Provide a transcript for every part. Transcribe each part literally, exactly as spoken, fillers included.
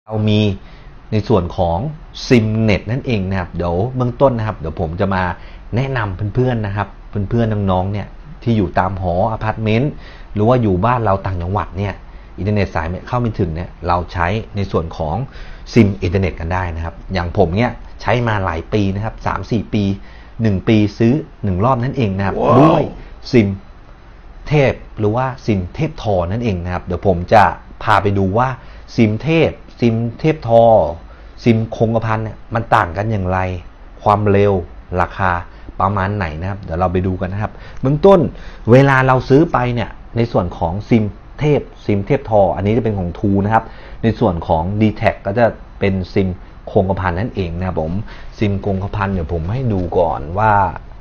เรามีในส่วนของซิมเน็ตนั่นเองนะครับเดี๋ยวเบื้องต้นนะครับเดี๋ยวผมจะมาแนะนำเพื่อนๆนะครับเพื่อนๆน้องๆเนี่ยที่อยู่ตามหออพาร์ตเมนต์หรือว่าอยู่บ้านเราต่างจังหวัดเนี่ยอินเทอร์เน็ตสายเข้าไม่ถึงเนี่ยเราใช้ในส่วนของซิมอินเทอร์เน็ตกันได้นะครับอย่างผมเนี่ยใช้มาหลายปีนะครับ สามถึงสี่ ปีหนึ่งปีซื้อหนึ่งรอบนั่นเองนะครับ wow. ด้วยซิมเทพหรือว่าซิมเทพทอนั่นเองนะครับเดี๋ยวผมจะพาไปดูว่าซิมเทพซิมเทพทอซิมคงกระพันเนี่ยมันต่างกันอย่างไรความเร็วราคาประมาณไหนนะครับเดี๋ยวเราไปดูกันนะครับเบื้องต้นเวลาเราซื้อไปเนี่ยในส่วนของซิมเทพซิมเทพทออันนี้จะเป็นของทูนะครับในส่วนของ ดี แท็ก ก็จะเป็นซิมคงกระพันนั่นเองนะครับผมซิมคงกระพันเดี๋ยวผมให้ดูก่อนว่า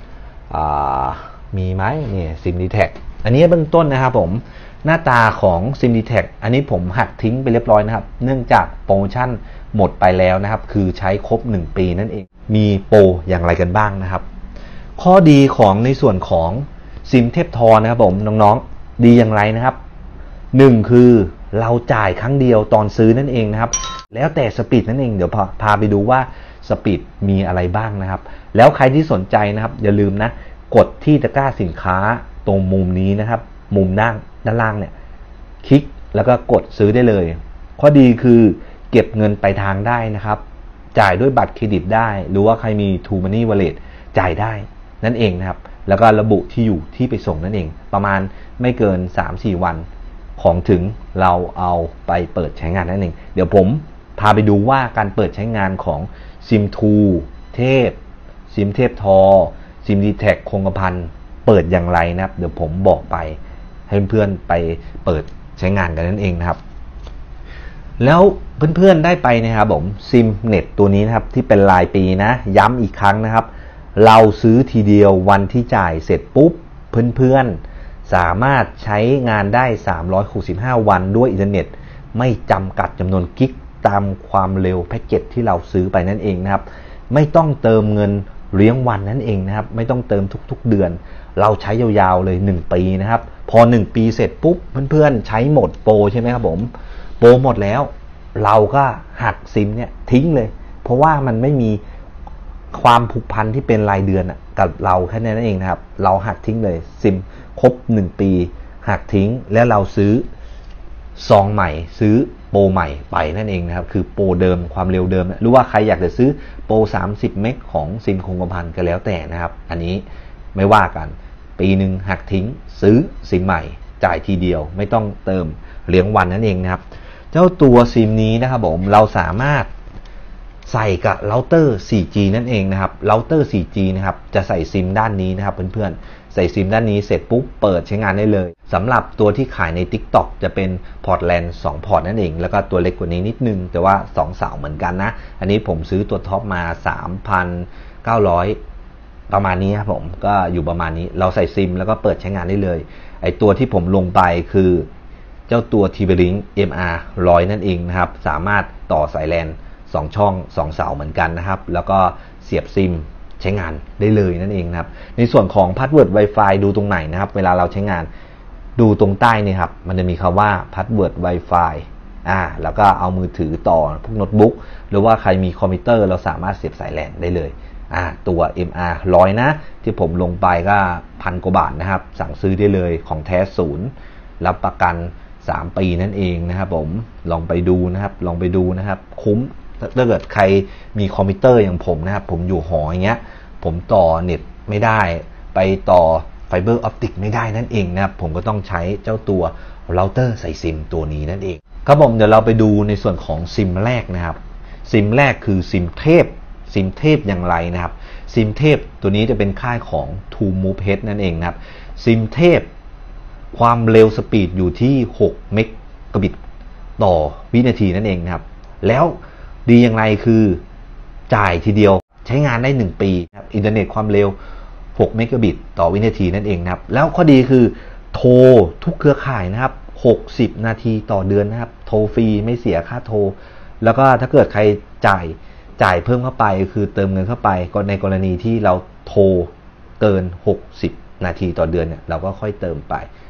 มีไหมเนี่ยซิม ดี แท็ก อันนี้เบื้องต้นนะครับผมหน้าตาของซิม ดี แท็ก อันนี้ผมหักทิ้งไปเรียบร้อยนะครับเนื่องจากโปรโมชั่นหมดไปแล้วนะครับคือใช้ครบหนึ่งปีนั่นเองมีโปรอย่างไรกันบ้างนะครับข้อดีของในส่วนของซิมเทพทอนะครับผมน้องๆดีอย่างไรนะครับหนึ่งคือเราจ่ายครั้งเดียวตอนซื้อนั่นเองนะครับแล้วแต่สปีดนั่นเองเดี๋ยวพาพาไปดูว่าสปีดมีอะไรบ้างนะครับแล้วใครที่สนใจนะครับอย่าลืมนะกดที่ตะกร้าสินค้าตรงมุมนี้นะครับมุมด้านด้านล่างเนี่ยคลิกแล้วก็กดซื้อได้เลยข้อดีคือเก็บเงินไปทางได้นะครับจ่ายด้วยบัตรเครดิตได้หรือว่าใครมี ทู มันนี่ Wallet จ่ายได้นั่นเองนะครับแล้วก็ระบุที่อยู่ที่ไปส่งนั่นเองประมาณไม่เกิน สามถึงสี่ วันของถึงเราเอาไปเปิดใช้งานนั่นเองเดี๋ยวผมพาไปดูว่าการเปิดใช้งานของซิมทูเทพซิมเทพทอซิม ดี แท็ก คงกระพันเปิดอย่างไรนะครับเดี๋ยวผมบอกไปให้เพื่อนไปเปิดใช้งานกันนั่นเองนะครับแล้วเพื่อนๆได้ไปนะครับผมซิมเน็ตตัวนี้นะครับที่เป็นรายปีนะย้ำอีกครั้งนะครับเราซื้อทีเดียววันที่จ่ายเสร็จปุ๊บเพื่อนๆสามารถใช้งานได้สามร้อยหกสิบห้าวันด้วยอินเทอร์เน็ตไม่จำกัดจำนวนกิกตามความเร็วแพ็กเกจที่เราซื้อไปนั่นเองนะครับไม่ต้องเติมเงินเลี้ยงวันนั่นเองนะครับไม่ต้องเติมทุกๆเดือนเราใช้ยาวๆเลยหนึ่งปีนะครับพอหนึ่งปีเสร็จปุ๊บเพื่อนๆใช้หมดโปรใช่ไหมครับผมโปรหมดแล้วเราก็หักซิมเนี่ยทิ้งเลยเพราะว่ามันไม่มีความผูกพันที่เป็นรายเดือนกับเราแค่นั้นเองนะครับเราหักทิ้งเลยซิมครบหนึ่งปีหักทิ้งแล้วเราซื้อซองใหม่ซื้อโปรใหม่ไปนั่นเองนะครับคือโปรเดิมความเร็วเดิมหรือว่าใครอยากจะซื้อโปรสามสิบเมกของซิมคงกระพันก็แล้วแต่นะครับอันนี้ไม่ว่ากันปีหนึ่งหักทิ้งซื้อซิมใหม่จ่ายทีเดียวไม่ต้องเติมเลี้ยงวันนั่นเองนะครับเจ้าตัวซิมนี้นะครับผมเราสามารถใส่กับเราเตอร์ โฟร์จี นั่นเองนะครับเราเตอร์ โฟร์จี นะครับจะใส่ซิมด้านนี้นะครับเพื่อนๆใส่ซิมด้านนี้เสร็จปุ๊บเปิดใช้งานได้เลยสำหรับตัวที่ขายใน ติ๊กต็อก จะเป็นพอร์ตแลนด์สองพอร์ตนั่นเองแล้วก็ตัวเล็กกว่านี้นิดนึงแต่ว่าสองเสาเหมือนกันนะอันนี้ผมซื้อตัวท็อปมา สามพันเก้าร้อย ประมาณนี้ครับผมก็อยู่ประมาณนี้เราใส่ซิมแล้วก็เปิดใช้งานได้เลยไอตัวที่ผมลงไปคือเจ้าตัว ที วี ลิงก์ เอ็ม อาร์ หนึ่งร้อย นั่นเองนะครับสามารถต่อสายแลนสองช่องสองเสาเหมือนกันนะครับแล้วก็เสียบซิมใช้งานได้เลยนั่นเองนะครับในส่วนของพาสเวิร์ด Wi-Fi ดูตรงไหนนะครับเวลาเราใช้งานดูตรงใต้นี่ครับมันจะมีคำว่าพาสเวิร์ด Wi-Fi อ่าแล้วก็เอามือถือต่อพวกโน้ตบุ๊กหรือว่าใครมีคอมพิวเตอร์เราสามารถเสียบสายแลนได้เลยอ่าตัว เอ็ม อาร์ หนึ่งร้อย นะที่ผมลงไปก็พันกว่าบาทนะครับสั่งซื้อได้เลยของแท้ศูนย์รับประกันสามปีนั่นเองนะครับผมลองไปดูนะครับลองไปดูนะครับคุ้มถ้าเกิดใครมีคอมพิวเตอร์อย่างผมนะครับผมอยู่หออย่างเงี้ยผมต่อเน็ตไม่ได้ไปต่อไฟเบอร์ออปติกไม่ได้นั่นเองนะครับผมก็ต้องใช้เจ้าตัวเราเตอร์ใส่ซิมตัวนี้นั่นเองครับผมเดี๋ยวเราไปดูในส่วนของซิมแรกนะครับซิมแรกคือซิมเทพซิมเทพอย่างไรนะครับซิมเทพตัวนี้จะเป็นค่ายของ ทู มูฟ เอช นั่นเองนะครับซิมเทพความเร็วสปีดอยู่ที่หกเมกะบิตต่อวินาทีนั่นเองนะครับแล้วดีอย่างไรคือจ่ายทีเดียวใช้งานได้หนึ่งปีครับอินเทอร์เน็ตความเร็วหกเมกะบิตต่อวินาทีนั่นเองนะครับแล้วข้อดีคือโทรทุกเครือข่ายนะครับหกสิบนาทีต่อเดือนนะครับโทรฟรีไม่เสียค่าโทรแล้วก็ถ้าเกิดใครจ่ายจ่ายเพิ่มเข้าไปคือเติมเงินเข้าไปก็ในกรณีที่เราโทรเกินหกสิบนาทีต่อเดือนเนี่ยเราก็ค่อยเติมไป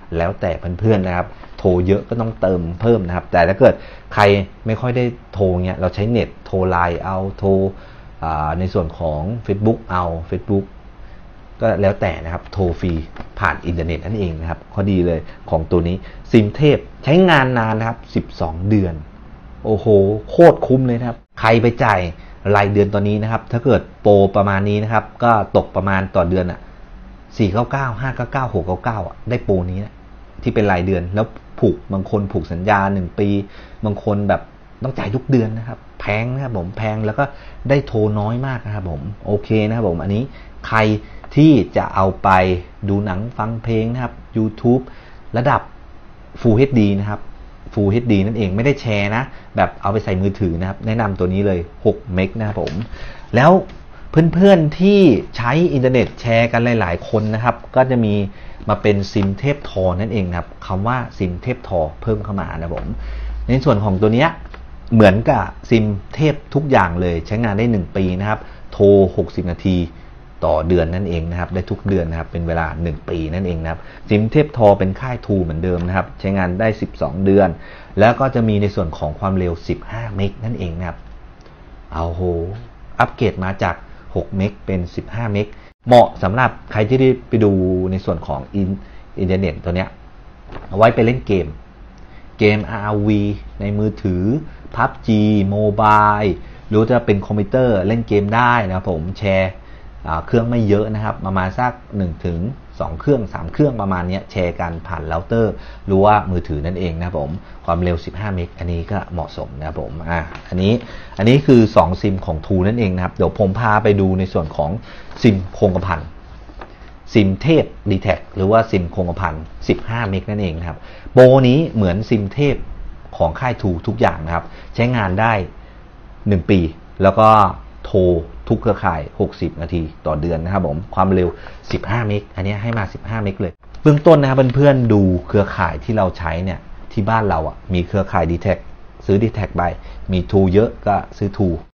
แล้วแต่เพื่อนๆนะครับโทรเยอะก็ต้องเติมเพิ่มนะครับแต่ถ้าเกิดใครไม่ค่อยได้โทรเงี้ยเราใช้เน็ตโทรไลน์เอาโทรในส่วนของ Facebook เอา Facebook ก็แล้วแต่นะครับโทรฟรีผ่านอินเทอร์เน็ตนั่นเองนะครับข้อดีเลยของตัวนี้ซิมเทพใช้งานนานนะครับสิบสองเดือนโอ้โหโคตรคุ้มเลยนะครับใครไปจ่ายรายเดือนตอนนี้นะครับถ้าเกิดโปรประมาณนี้นะครับก็ตกประมาณต่อเดือนอ่ะสี่ร้อยเก้าสิบเก้า ห้าร้อยเก้าสิบเก้า หกร้อยเก้าสิบเก้าอ่ะได้โปรนี้นะที่เป็นรายเดือนแล้วผูกบางคนผูกสัญญาหนึ่งปีบางคนแบบต้องจ่ายทุกเดือนนะครับแพงนะครับผมแพงแล้วก็ได้โทรน้อยมากนะครับผมโอเคนะครับผมอันนี้ใครที่จะเอาไปดูหนังฟังเพลงนะครับ YouTube ระดับ Full เอช ดี นะครับ Full เอช ดี นั่นเองไม่ได้แชร์นะแบบเอาไปใส่มือถือนะครับแนะนำตัวนี้เลยหกเมกนะครับผมแล้วเพื่อนๆที่ใช้อินเทอร์เน็ตแชร์กันหลายๆคนนะครับก็จะมีมาเป็นซิมเทพทอนั่นเองครับคำว่าซิมเทพทอเพิ่มเข้ามานะผมในส่วนของตัวนี้เหมือนกับซิมเทพทุกอย่างเลยใช้งานได้หนึ่งปีนะครับโทรหกสิบนาทีต่อเดือนนั่นเองนะครับได้ทุกเดือนนะครับเป็นเวลาหนึ่งปีนั่นเองนะครับซิมเทพทอเป็นค่ายทูเหมือนเดิมนะครับใช้งานได้สิบสองเดือนแล้วก็จะมีในส่วนของความเร็วสิบห้าเมกนั่นเองนะครับเอาโหอัปเกรดมาจากหกเมกเป็นสิบห้าเมกเหมาะสำหรับใครที่ได้ไปดูในส่วนของอินอินเทอร์เน็ตตัวเนี้ยเอาไว้ไปเล่นเกมเกม อาร์ วี ในมือถือ พับจี โมบายหรือจะเป็นคอมพิวเตอร์เล่นเกมได้นะครับผมแชร์เครื่องไม่เยอะนะครับประมาณสักหนึ่งถึงสองเครื่องสามเครื่องประมาณนี้แชร์กันผ่านเราเตอร์หรือว่ามือถือนั่นเองนะครับผมความเร็วสิบห้าเมกอันนี้ก็เหมาะสมนะครับผมอ่ะอันนี้อันนี้คือสองซิมของทูนั่นเองนะครับเดี๋ยวผมพาไปดูในส่วนของซิมคงกระพันซิมเทพ ดี แท็ก หรือว่าซิมคงกระพันสิบห้าเมกนั่นเองนะครับโปรนี้เหมือนซิมเทพของค่ายทูทุกอย่างนะครับใช้งานได้หนึ่งปีแล้วก็โทรทุกเครือข่ายหกสิบนาทีต่อเดือนนะครับผมความเร็วสิบห้าเมกอันนี้ให้มาสิบห้าเมกเลยเบื้องต้นนะครับเพื่อนๆดูเครือข่ายที่เราใช้เนี่ยที่บ้านเราอ่ะมีเครือข่าย ดี แท็ก ซื้อ ดี แท็ก ไปมีทูเยอะก็ซื้อทู